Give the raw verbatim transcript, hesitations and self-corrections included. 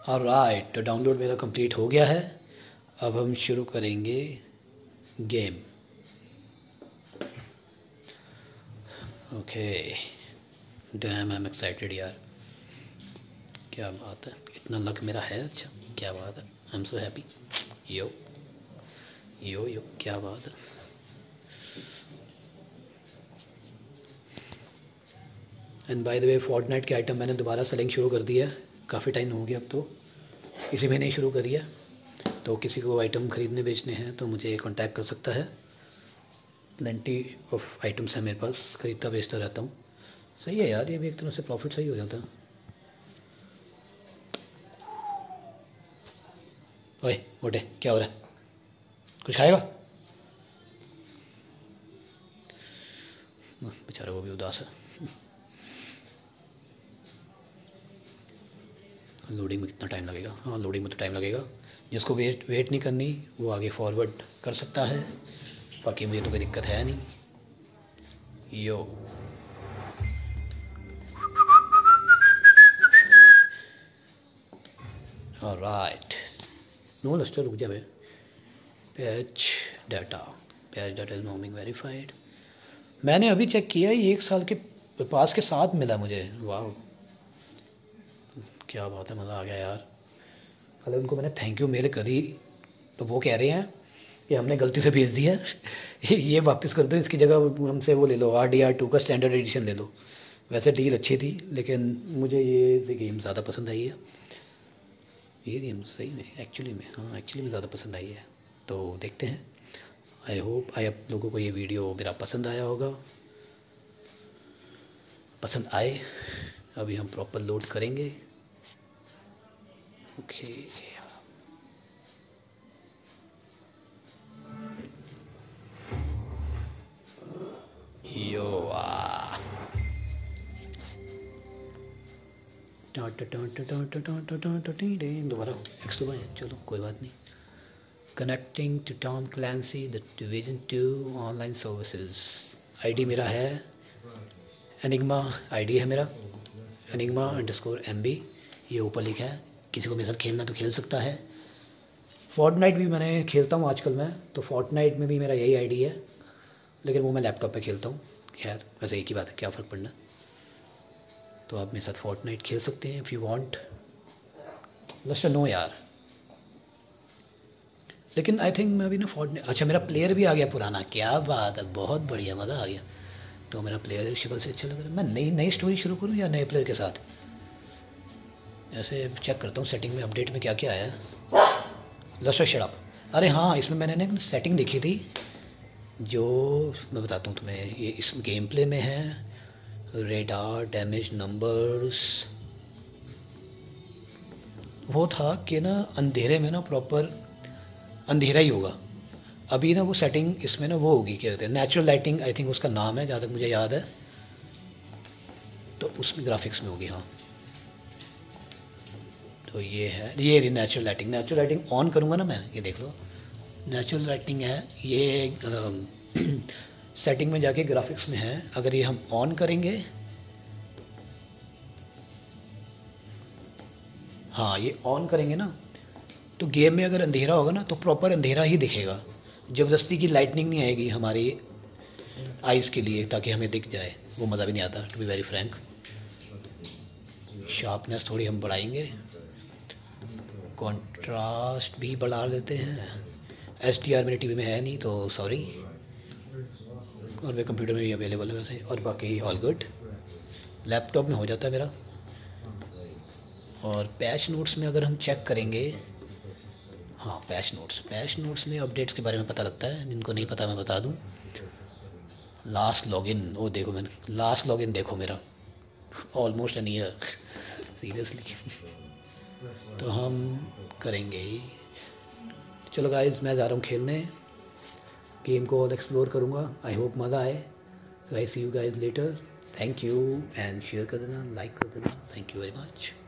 Alright, तो download मेरा complete हो गया है। अब हम शुरू करेंगे game. Okay, damn I am excited यार, क्या बात है, इतना लक मेरा है। अच्छा क्या बात है, आई एम सो हैप्पी। यो यो यो क्या बात है। And by the way, Fortnite के आइटम मैंने दोबारा सेलिंग शुरू कर दिया है, काफ़ी टाइम हो गया, अब तो इसी महीने ही शुरू करी है। तो किसी को आइटम ख़रीदने बेचने हैं तो मुझे कांटेक्ट कर सकता है। प्लेंटी ऑफ आइटम्स है मेरे पास, ख़रीदता बेचता रहता हूँ। सही है यार, ये भी एक तरह से प्रॉफिट सही हो जाता है। ओए मोटे, क्या हो रहा है, कुछ खाएगा? बेचारा वो भी उदास है। लोडिंग में कितना टाइम लगेगा? हाँ, लोडिंग में तो टाइम लगेगा। जिसको वेट वेट नहीं करनी वो आगे फॉरवर्ड कर सकता है, बाकी मुझे तो कोई दिक्कत है नहीं। यो ऑलराइट, नो लस्टर, रुक जा भाई। Patch data, patch data is not verified. मैंने अभी चेक किया, ये एक साल के पास के साथ मिला मुझे। वाह क्या बात है, मज़ा आ गया यार। कल उनको मैंने थैंक यू मेल करी तो वो कह रहे हैं कि हमने गलती से भेज दिया है ये वापस कर दो, इसकी जगह हमसे वो ले लो, आर डी आर टू का स्टैंडर्ड एडिशन ले लो। वैसे डील अच्छी थी, लेकिन मुझे ये गेम ज़्यादा पसंद आई है। ये गेम सही में एक्चुअली में हाँ एक्चुअली में ज़्यादा पसंद आई है। तो देखते हैं, आई होप आई आप लोगों को ये वीडियो मेरा पसंद आया होगा। पसंद आए, अभी हम प्रॉपर लोड करेंगे। ओके यो आ दोबारा एक्स दबाएं, चलो कोई बात नहीं। Connecting to Tom Clancy the Division two online services. ID मेरा है एनिग्मा, आईडी है मेरा एनिग्मा अंडरस्कोर एम बी, ये ऊपर लिखा है। किसी को मेरे साथ खेलना तो खेल सकता है। फोर्टनाइट भी मैंने खेलता हूँ आजकल मैं, तो फोर्टनाइट में भी मेरा यही आईडी है, लेकिन वो मैं लैपटॉप पे खेलता हूँ। खैर वैसे एक ही बात है, क्या फ़र्क पड़ना। तो आप मेरे साथ फोर्टनाइट खेल सकते हैं if you want. Luster no यार, लेकिन आई थिंक मैं अभी ना फोर्टनाइट, अच्छा मेरा प्लेयर भी आ गया पुराना, क्या बात है, बहुत बढ़िया, मज़ा आ गया। तो मेरा प्लेयर शक्ल से अच्छा लग रहा है। मैं नई नई स्टोरी शुरू करूँ या नए प्लेयर के साथ? ऐसे चेक करता हूँ सेटिंग में, अपडेट में क्या क्या आया है। लस्टर शराब, अरे हाँ, इसमें मैंने ना सेटिंग देखी थी जो मैं बताता हूँ तुम्हें। ये इस गेम प्ले में है, रेडार, डैमेज नंबर्स। वो था कि ना अंधेरे में ना प्रॉपर अंधेरा ही होगा। अभी ना वो सेटिंग इसमें ना वो होगी, क्या कहते हैं, नेचुरल लाइटिंग आई थिंक उसका नाम है, जहाँ तक मुझे याद है। तो उसमें ग्राफिक्स में होगी, हाँ। तो ये है, ये रही natural lighting. Natural lighting on करूँगा ना मैं, ये देख लो नेचुरल लाइटिंग है ये। सेटिंग में जाके ग्राफिक्स में है, अगर ये हम ऑन करेंगे, हाँ ये ऑन करेंगे ना, तो गेम में अगर अंधेरा होगा ना तो प्रॉपर अंधेरा ही दिखेगा। ज़बरदस्ती की लाइटनिंग नहीं आएगी हमारी आइज़ के लिए ताकि हमें दिख जाए, वो मज़ा भी नहीं आता, to be very frank. Sharpness थोड़ी हम बढ़ाएंगे, कॉन्ट्रास्ट भी बढ़ा देते हैं। एच डी आर मेरे टीवी में है नहीं तो सॉरी, और मेरे कंप्यूटर में भी अवेलेबल है वैसे, और बाकी ऑल गुड। लैपटॉप में हो जाता है मेरा। और पैच नोट्स में अगर हम चेक करेंगे, हाँ पैच नोट्स पैच नोट्स में अपडेट्स के बारे में पता लगता है। जिनको नहीं पता मैं बता दूं। लास्ट लॉगिन, ओ देखो मैंने लास्ट लॉगिन देखो मेरा, ऑलमोस्ट एन ईयर सीरियसली। तो हम करेंगे, चलो गाइस मैं जा रहा हूँ खेलने, गेम को और एक्सप्लोर करूँगा। आई होप मज़ा आए। Guys see you guys later. Thank you, and share कर देना, लाइक कर देना। Thank you very much.